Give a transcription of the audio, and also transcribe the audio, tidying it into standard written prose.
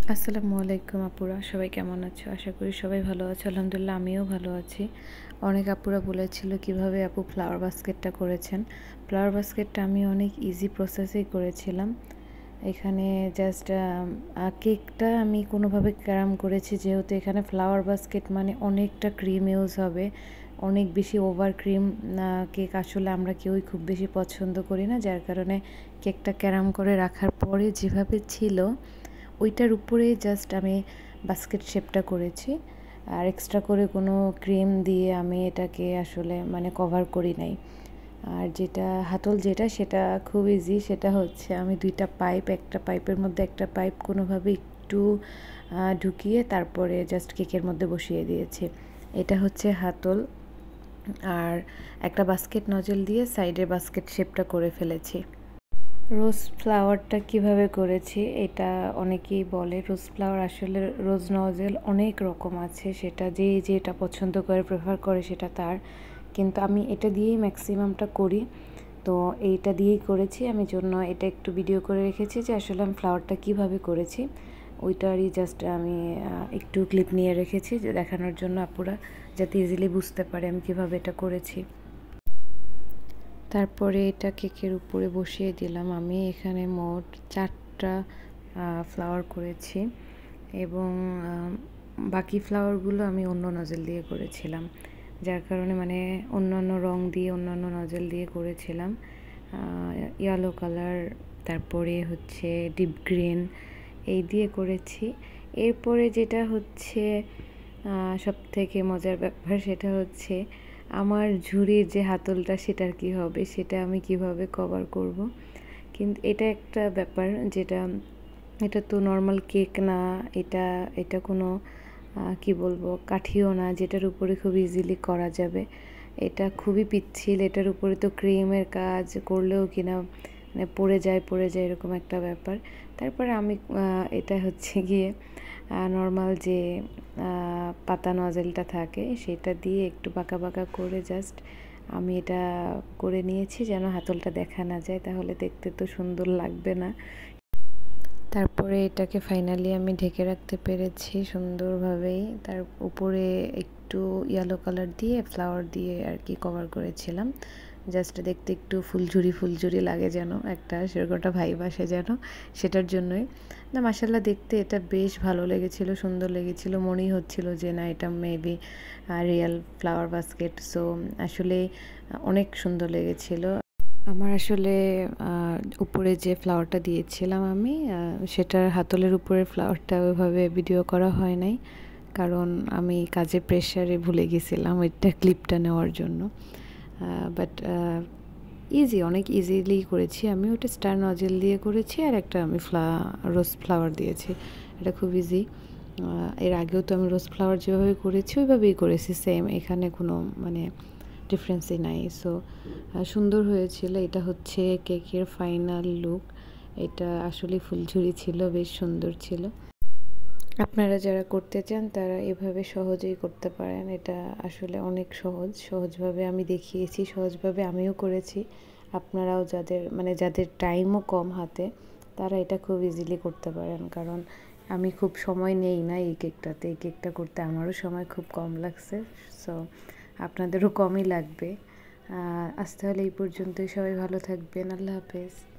আসসালামু আলাইকুম আপুরা, সবাই কেমন আছো? আশা করি সবাই ভালো আছো। আলহামদুলিল্লাহ আমিও ভালো আছি। অনেক আপুরা বলেছিল কিভাবে আপু ফ্লাওয়ার বাস্কেটটা করেছেন। ফ্লাওয়ার বাস্কেটটা আমি অনেক ইজি প্রসেসেই করেছিলাম। এখানে জাস্ট কেকটা আমি কোনোভাবে ক্যারাম করেছি, যেহেতু এখানে ফ্লাওয়ার বাস্কেট মানে অনেকটা ক্রিম ইউজ হবে, অনেক বেশি ওভার ক্রিম কেক আসলে আমরা কেউই খুব বেশি পছন্দ করি না, যার কারণে কেকটা ক্যারাম করে রাখার পরে যেভাবে ছিল ওইটার উপরে জাস্ট আমি বাস্কেট শেপটা করেছি। আর এক্সট্রা করে কোনো ক্রিম দিয়ে আমি এটাকে আসলে মানে কভার করি নাই। আর যেটা হাতল সেটা খুব ইজি। সেটা হচ্ছে আমি দুইটা পাইপ, একটা পাইপের মধ্যে একটা পাইপ কোনোভাবে একটু ঢুকিয়ে তারপরে জাস্ট কেকের মধ্যে বসিয়ে দিয়েছি। এটা হচ্ছে হাতল। আর একটা বাস্কেট নজল দিয়ে সাইডে বাস্কেট শেপটা করে ফেলেছি। রোজ ফ্লাওয়ারটা কিভাবে করেছি এটা অনেকেই বলে। রোজ ফ্লাওয়ার আসলে রোজ নজেল অনেক রকম আছে, সেটা যে যেটা পছন্দ করে প্রেফার করে সেটা তার, কিন্তু আমি এটা দিয়েই ম্যাক্সিমামটা করি। তো এইটা দিয়েই করেছি আমি, জন্য এটা একটু ভিডিও করে রেখেছি যে আসলে আমি ফ্লাওয়ারটা কিভাবে করেছি ওইটারই জাস্ট আমি একটু ক্লিপ নিয়ে রেখেছি যে দেখানোর জন্য আপুরা যাতে ইজিলি বুঝতে পারে আমি কিভাবে এটা করেছি। তারপরে এটা কেকের উপরে বসিয়ে দিলাম। আমি এখানে মোট 4টা ফ্লাওয়ার করেছি এবং বাকি ফ্লাওয়ারগুলো আমি অন্য নজল দিয়ে করেছিলাম, যার কারণে মানে অন্যান্য রং দিয়ে অন্যান্য নজল দিয়ে করেছিলাম। ইয়েলো কালার, তারপরে হচ্ছে ডিপ গ্রিন, এই দিয়ে করেছি। এরপরে যেটা হচ্ছে সবথেকে মজার ব্যাপার, সেটা হচ্ছে আমার ঝুড়ির যে হাতলটা সেটার কি হবে, সেটা আমি কিভাবে কভার করব। কিন্তু এটা একটা ব্যাপার, এটা তো নর্মাল কেক না, এটা এটা কোনো কি বলবো কাঠিও না যেটার উপরে খুব ইজিলি করা যাবে। এটা খুবই পিচ্ছিল, এটার উপরে তো ক্রিমের কাজ করলেও কিনা মানে পড়ে যায় এরকম একটা ব্যাপার। তারপরে আমি এটা হচ্ছে গিয়ে নর্মাল যে পাতা নজেলটা থাকে সেটা দিয়ে একটু বাঁকা বাঁকা করে জাস্ট আমি এটা করে নিয়েছি যেন হাতলটা দেখা না যায়, তাহলে দেখতে তো সুন্দর লাগবে না। তারপরে এটাকে ফাইনালি আমি ঢেকে রাখতে পেরেছি সুন্দরভাবেই। তার উপরে একটু ইয়েলো কালার দিয়ে ফ্লাওয়ার দিয়ে আর কি কভার করেছিলাম, জাস্ট দেখতে একটু ফুলঝুরি লাগে যেন একটা সেরকমটা ভাইব আসে যেন, সেটার জন্যই। না মাশাআল্লাহ দেখতে এটা বেশ ভালো লেগেছিল, সুন্দর লেগেছিল, মনেই হচ্ছিল যে না এটা maybe real flower basket. So আসলে অনেক সুন্দর লেগেছিল। আমার আসলে উপরে যে ফ্লাওয়ারটা দিয়েছিলাম আমি সেটার হাতলের উপরের ফ্লাওয়ারটা ওইভাবে ভিডিও করা হয় নাই, কারণ আমি কাজের প্রেশারে ভুলে গেছিলাম ওইটা ক্লিপটা নেওয়ার জন্য। বাট অনেক ইজিলি করেছি আমি। ওটা স্টার নজেল দিয়ে করেছি আর একটা আমি রোজ ফ্লাওয়ার দিয়েছি। এটা খুব ইজি। এর আগেও তো আমি রোজ ফ্লাওয়ার যেভাবে করেছি ওইভাবেই করেছি সেম, এখানে কোনো মানে ডিফারেন্সই নাই। সো সুন্দর হয়েছিল। এটা হচ্ছে কেকের ফাইনাল লুক। এটা আসলে ফুলঝুরি ছিল, বেশ সুন্দর ছিল। আপনারা যারা করতে চান তারা এভাবে সহজেই করতে পারেন। এটা আসলে অনেক সহজভাবে আমি দেখিয়েছি, সহজভাবে আমিও করেছি। আপনারাও যাদের টাইমও কম হাতে তারা এটা খুব ইজিলি করতে পারেন, কারণ আমি খুব সময় নেই না এই কেকটা করতে আমারও সময় খুব কম লাগছে। সো আপনাদেরও কমই লাগবে। আজ তাহলে এই পর্যন্তই, সবাই ভালো থাকবেন। আল্লাহ হাফেজ।